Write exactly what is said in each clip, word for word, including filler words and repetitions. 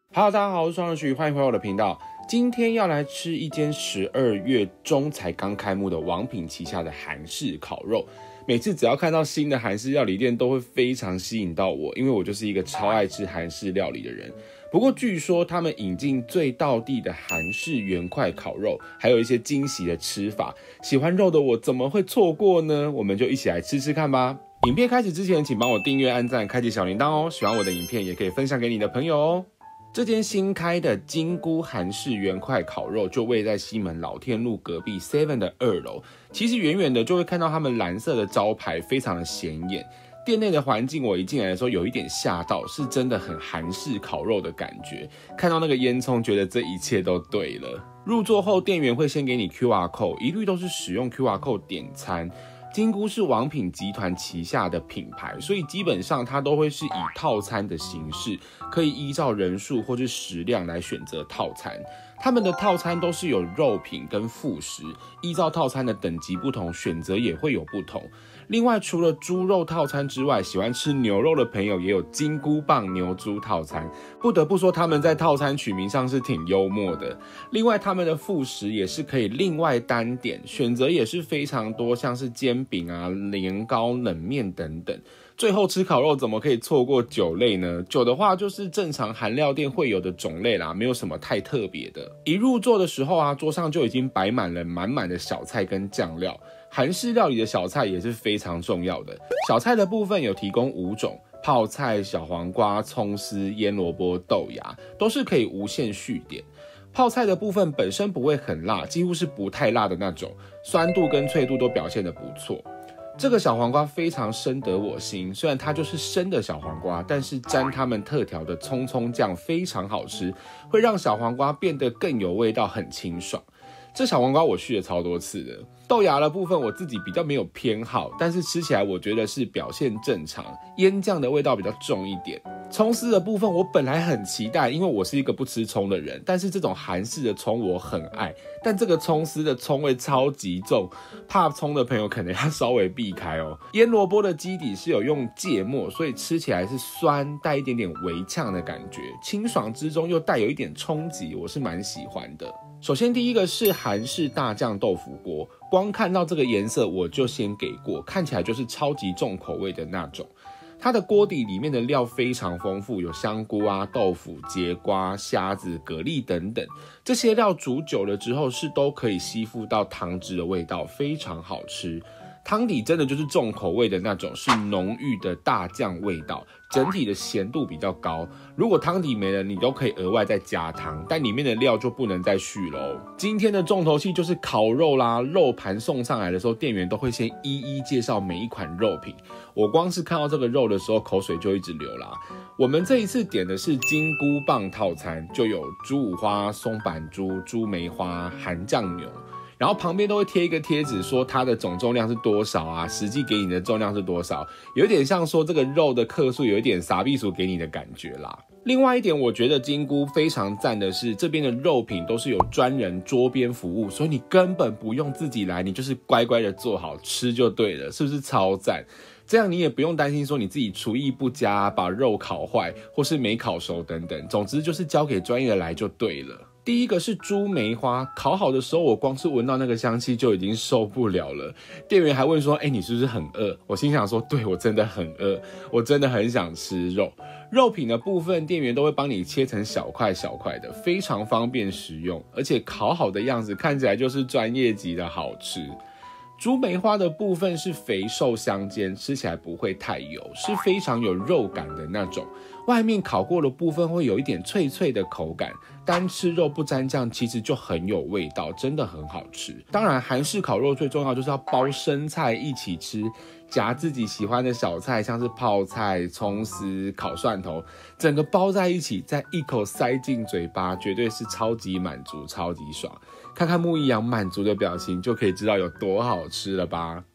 Hello， 大家好，我是双人徐，欢迎回到我的频道。今天要来吃一间十二月中才刚开幕的王品旗下的韩式烤肉。每次只要看到新的韩式料理店，都会非常吸引到我，因为我就是一个超爱吃韩式料理的人。不过据说他们引进最道地的韩式圆块烤肉，还有一些惊喜的吃法，喜欢肉的我怎么会错过呢？我们就一起来吃吃看吧。影片开始之前，请帮我订阅、按赞、开启小铃铛哦。喜欢我的影片，也可以分享给你的朋友哦。这间新开的金菇韩式圆块烤肉就位在西门老天路隔壁 seven 的二楼。其实远远的就会看到他们蓝色的招牌，非常的显眼。店内的环境我一进来的时候有一点吓到，是真的很韩式烤肉的感觉。看到那个烟囱，觉得这一切都对了。入座后，店员会先给你 Q R code， 一律都是使用 Q R code 点餐。金菇是王品集团旗下的品牌，所以基本上它都会是以套餐的形式，可以依照人数或是食量来选择套餐。他们的套餐都是有肉品跟副食，依照套餐的等级不同，选择也会有不同。另外，除了猪肉套餐之外，喜欢吃牛肉的朋友也有金菇棒牛猪套餐。不得不说，他们在套餐取名上是挺幽默的。另外，他们的副食也是可以另外单点，选择也是非常多，像是煎饼啊、年糕、冷面等等。最后吃烤肉怎么可以错过酒类呢？酒的话就是正常韩料店会有的种类啦，没有什么太特别的。一入座的时候啊，桌上就已经摆满了满满的小菜跟酱料。韩式料理的小菜也是非常重要的。小菜的部分有提供五种，泡菜、小黄瓜、葱丝、腌萝卜、豆芽，都是可以无限续点。泡菜的部分本身不会很辣，几乎是不太辣的那种，酸度跟脆度都表现得不错。这个小黄瓜非常深得我心，虽然它就是生的小黄瓜，但是沾他们特调的葱葱酱非常好吃，会让小黄瓜变得更有味道，很清爽。这小黄瓜我续了超多次的。豆芽的部分我自己比较没有偏好，但是吃起来我觉得是表现正常，腌酱的味道比较重一点。葱丝的部分我本来很期待，因为我是一个不吃葱的人，但是这种韩式的葱我很爱，但这个葱丝的葱味超级重，怕葱的朋友可能要稍微避开哦。腌萝卜的基底是有用芥末，所以吃起来是酸，带一点点微呛的感觉，清爽之中又带有一点冲击，我是蛮喜欢的。首先第一个是韩式大酱豆腐锅，光看到这个颜色我就先给过，看起来就是超级重口味的那种。它的锅底里面的料非常丰富，有香菇啊、豆腐、节瓜、虾子、蛤蜊等等，这些料煮久了之后是都可以吸附到汤汁的味道，非常好吃。汤底真的就是重口味的那种，是浓郁的大酱味道，整体的咸度比较高。如果汤底没了，你都可以额外再加汤，但里面的料就不能再续咯。今天的重头戏就是烤肉啦，肉盘送上来的时候，店员都会先一一介绍每一款肉品。我光是看到这个肉的时候，口水就一直流啦。我们这一次点的是金菇棒套餐，就有猪五花、松板猪、猪梅花、韩酱牛。然后旁边都会贴一个贴纸，说它的总重量是多少啊，实际给你的重量是多少，有点像说这个肉的克数有一点傻逼鼠给你的感觉啦。另外一点，我觉得金菇非常赞的是，这边的肉品都是有专人桌边服务，所以你根本不用自己来，你就是乖乖的做好吃就对了，是不是超赞？这样你也不用担心说你自己厨艺不佳，把肉烤坏或是没烤熟等等，总之就是交给专业的来就对了。第一个是猪梅花，烤好的时候我光是闻到那个香气就已经受不了了。店员还问说，欸，你是不是很饿？我心想说，对，我真的很饿，我真的很想吃肉。肉品的部分，店员都会帮你切成小块小块的，非常方便食用，而且烤好的样子看起来就是专业级的好吃。猪梅花的部分是肥瘦相间，吃起来不会太油，是非常有肉感的那种。外面烤过的部分会有一点脆脆的口感，单吃肉不沾酱其实就很有味道，真的很好吃。当然韩式烤肉最重要就是要包生菜一起吃，夹自己喜欢的小菜，像是泡菜、葱丝、烤蒜头，整个包在一起，再一口塞进嘴巴，绝对是超级满足，超级爽。看看木易阳满足的表情，就可以知道有多好吃了吧。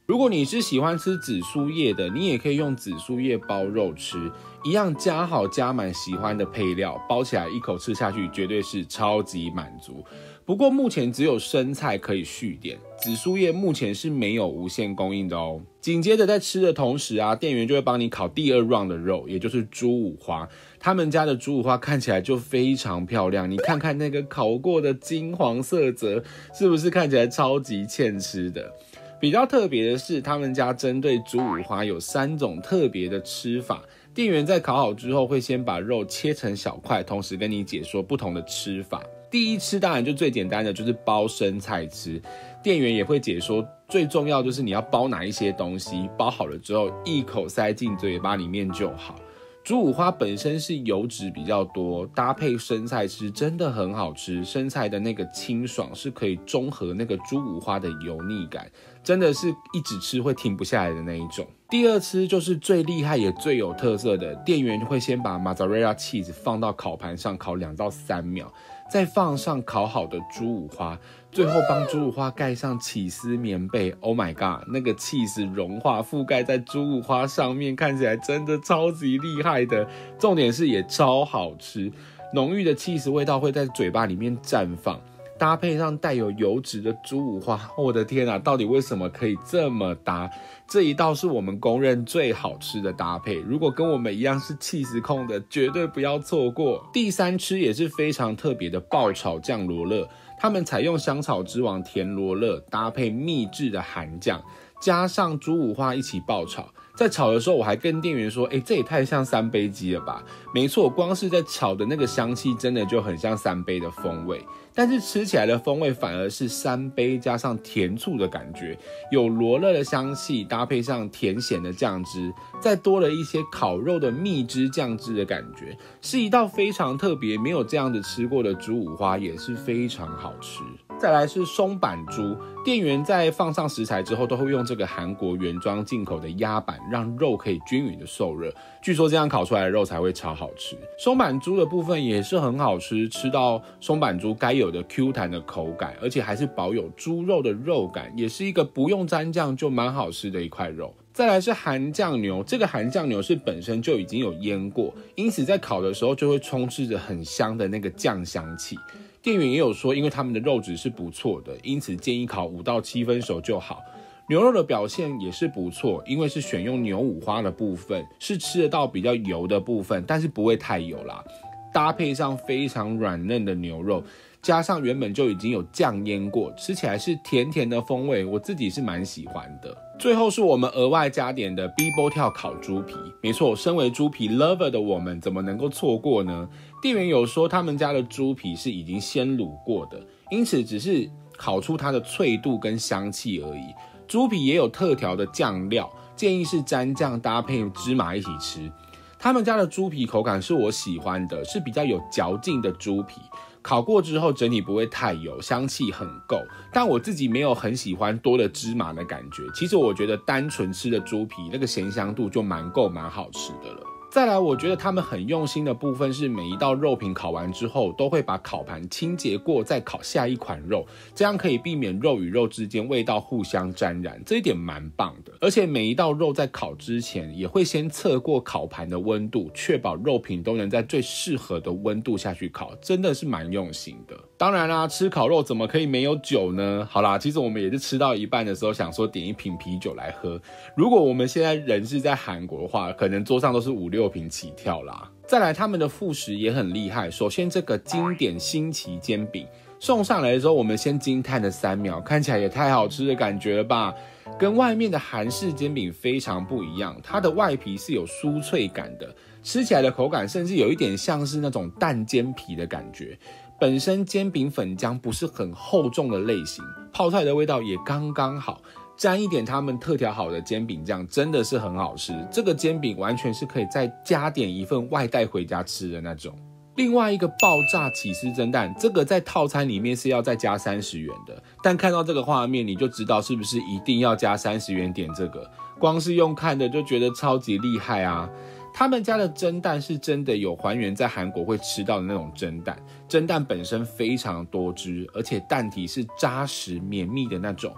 如果你是喜欢吃紫苏叶的，你也可以用紫苏叶包肉吃，一样加好加满喜欢的配料，包起来一口吃下去绝对是超级满足。不过目前只有生菜可以续点，紫苏叶目前是没有无限供应的哦。紧接着在吃的同时啊，店员就会帮你烤第二 round 的肉，也就是猪五花。他们家的猪五花看起来就非常漂亮，你看看那个烤过的金黄色泽，是不是看起来超级欠吃的？比较特别的是，他们家针对猪五花有三种特别的吃法。店员在烤好之后会先把肉切成小块，同时跟你解说不同的吃法。第一吃当然就最简单的就是包生菜吃，店员也会解说最重要就是你要包哪一些东西，包好了之后一口塞进嘴巴里面就好。猪五花本身是油脂比较多，搭配生菜吃真的很好吃，生菜的那个清爽是可以中和那个猪五花的油腻感，真的是一直吃会停不下来的那一种。第二吃就是最厉害也最有特色的，店员会先把 mozzarella cheese 放到烤盘上烤两到三秒，再放上烤好的猪五花，最后帮猪五花盖上起司棉被。 Oh my god， 那个起司融化覆盖在猪五花上面，看起来真的超级厉害的，重点是也超好吃，浓郁的起司味道会在嘴巴里面绽放，搭配上带有油脂的猪五花，我的天啊，到底为什么可以这么搭？这一道是我们公认最好吃的搭配，如果跟我们一样是起司控的，绝对不要错过。第三吃也是非常特别的爆炒酱罗勒，他们采用香草之王甜罗勒搭配秘制的韩酱，加上猪五花一起爆炒。在炒的时候我还跟店员说，哎，这也太像三杯鸡了吧。没错，光是在炒的那个香气真的就很像三杯的风味，但是吃起来的风味反而是三杯加上甜醋的感觉，有罗勒的香气搭配上甜咸的酱汁，再多了一些烤肉的蜜汁酱汁的感觉，是一道非常特别，没有这样子吃过的猪五花也是非常好吃。再来是松板猪，店员在放上食材之后都会用这个韩国原装进口的压板，让肉可以均匀的受热，据说这样烤出来的肉才会超好吃。松板猪的部分也是很好吃，吃到松板猪该有的 Q 弹的口感，而且还是保有猪肉的肉感，也是一个不用沾酱就蛮好吃的一块肉。再来是韩酱牛，这个韩酱牛是本身就已经有腌过，因此在烤的时候就会充斥着很香的那个酱香气。店员也有说，因为他们的肉质是不错的，因此建议烤五到七分熟就好。牛肉的表现也是不错，因为是选用牛五花的部分，是吃得到比较油的部分，但是不会太油啦。搭配上非常软嫩的牛肉，加上原本就已经有酱腌过，吃起来是甜甜的风味，我自己是蛮喜欢的。最后是我们额外加点的 Bibo 跳烤猪皮，没错，身为猪皮 lover 的我们怎么能够错过呢？店员有说他们家的猪皮是已经先卤过的，因此只是烤出它的脆度跟香气而已。猪皮也有特调的酱料，建议是沾酱搭配芝麻一起吃。他们家的猪皮口感是我喜欢的，是比较有嚼劲的猪皮，烤过之后整体不会太油，香气很够，但我自己没有很喜欢多了芝麻的感觉。其实我觉得单纯吃的猪皮那个咸香度就蛮够蛮好吃的了。再来，我觉得他们很用心的部分是每一道肉品烤完之后都会把烤盘清洁过再烤下一款肉，这样可以避免肉与肉之间味道互相沾染，这一点蛮棒的。而且每一道肉在烤之前也会先测过烤盘的温度，确保肉品都能在最适合的温度下去烤，真的是蛮用心的。当然啦，吃烤肉怎么可以没有酒呢？好啦，其实我们也是吃到一半的时候想说点一瓶啤酒来喝，如果我们现在人是在韩国的话，可能桌上都是五六瓶起跳啦。再来他们的副食也很厉害，首先这个经典新奇煎饼送上来的时候，我们先惊叹了三秒，看起来也太好吃的感觉了吧，跟外面的韩式煎饼非常不一样，它的外皮是有酥脆感的，吃起来的口感甚至有一点像是那种蛋煎皮的感觉。本身煎饼粉浆不是很厚重的类型，泡出来的味道也刚刚好，沾一点他们特调好的煎饼酱，真的是很好吃。这个煎饼完全是可以再加点一份外带回家吃的那种。另外一个爆炸起司蒸蛋，这个在套餐里面是要再加三十元的，但看到这个画面你就知道是不是一定要加三十元点这个，光是用看的就觉得超级厉害啊。他们家的蒸蛋是真的有还原在韩国会吃到的那种蒸蛋，蒸蛋本身非常多汁，而且蛋体是扎实绵密的那种，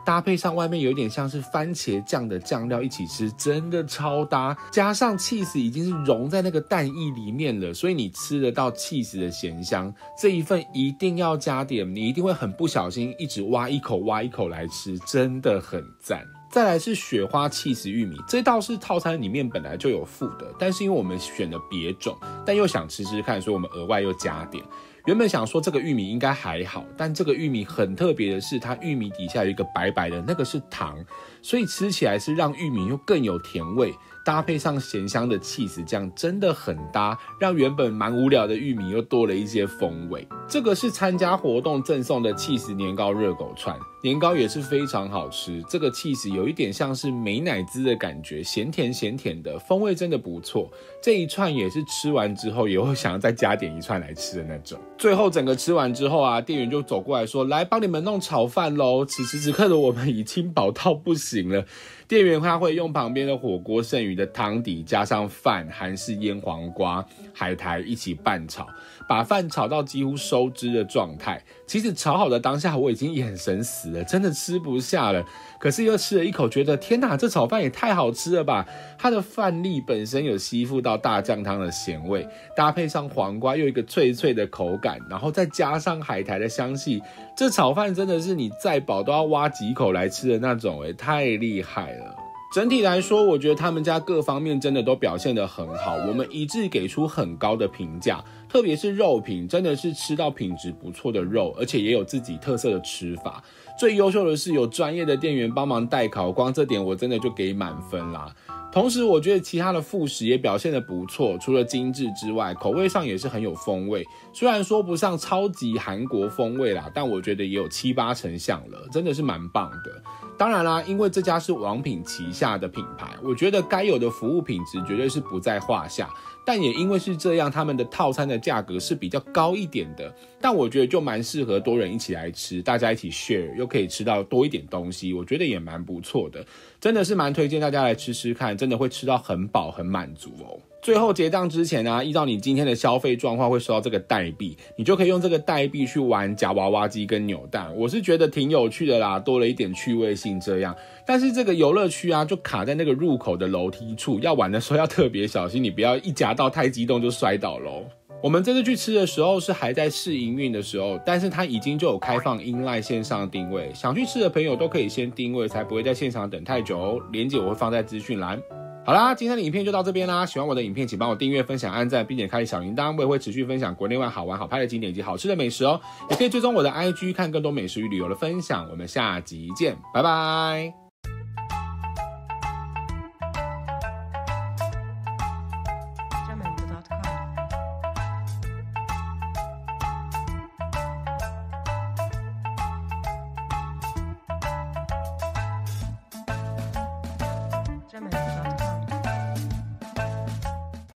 搭配上外面有点像是番茄酱的酱料一起吃，真的超搭。加上起司已经是融在那个蛋液里面了，所以你吃得到起司的咸香。这一份一定要加点，你一定会很不小心一直挖一口挖一口来吃，真的很赞。再来是雪花起司玉米，这道是套餐里面本来就有附的，但是因为我们选了别种，但又想吃吃看，所以我们额外又加点。原本想说这个玉米应该还好，但这个玉米很特别的是，它玉米底下有一个白白的，那个是糖，所以吃起来是让玉米又更有甜味，搭配上咸香的起司酱，真的很搭，让原本蛮无聊的玉米又多了一些风味。这个是参加活动赠送的起司年糕热狗串，年糕也是非常好吃，这个起司有一点像是美乃滋的感觉，咸甜咸甜的，风味真的不错。这一串也是吃完之后也会想要再加点一串来吃的那种。最后整个吃完之后啊，店员就走过来说，来帮你们弄炒饭咯。此时此刻的我们已经饱到不行了，店员他会用旁边的火锅剩余的汤底加上饭、韩式腌黄瓜、海苔一起拌炒，把饭炒到几乎收汁的状态。其实炒好的当下我已经眼神死了，真的吃不下了，可是又吃了一口，觉得天哪，这炒饭也太好吃了吧。它的饭粒本身有吸附到大酱汤的咸味，搭配上黄瓜又有一个脆脆的口感，然后再加上海苔的香气，这炒饭真的是你再饱都要挖几口来吃的那种，欸，太厉害了。整体来说，我觉得他们家各方面真的都表现得很好，我们一致给出很高的评价，特别是肉品，真的是吃到品质不错的肉，而且也有自己特色的吃法。最优秀的是有专业的店员帮忙代烤，光这点我真的就给满分啦。同时我觉得其他的副食也表现得不错，除了精致之外，口味上也是很有风味，虽然说不上超级韩国风味啦，但我觉得也有七八成像了，真的是蛮棒的。当然啦，因为这家是王品旗下的品牌，我觉得该有的服务品质绝对是不在话下，但也因为是这样，他们的套餐的价格是比较高一点的，但我觉得就蛮适合多人一起来吃，大家一起 share 又可以吃到多一点东西，我觉得也蛮不错的，真的是蛮推荐大家来吃吃看，真的会吃到很饱很满足哦。最后结账之前啊，依照你今天的消费状况会收到这个代币，你就可以用这个代币去玩夹娃娃机跟扭蛋，我是觉得挺有趣的啦，多了一点趣味性这样。但是这个游乐区啊，就卡在那个入口的楼梯处，要玩的时候要特别小心，你不要一夹到太激动就摔倒咯。我们这次去吃的时候是还在试营运的时候，但是它已经就有开放 inline 线上定位，想去吃的朋友都可以先定位，才不会在现场等太久哦。连结我会放在资讯栏。好啦，今天的影片就到这边啦。喜欢我的影片，请帮我订阅、分享、按赞，并且开启小铃铛。我也会持续分享国内外好玩好拍的景点以及好吃的美食哦。也可以追踪我的 I G 看更多美食与旅游的分享。我们下集见，拜拜。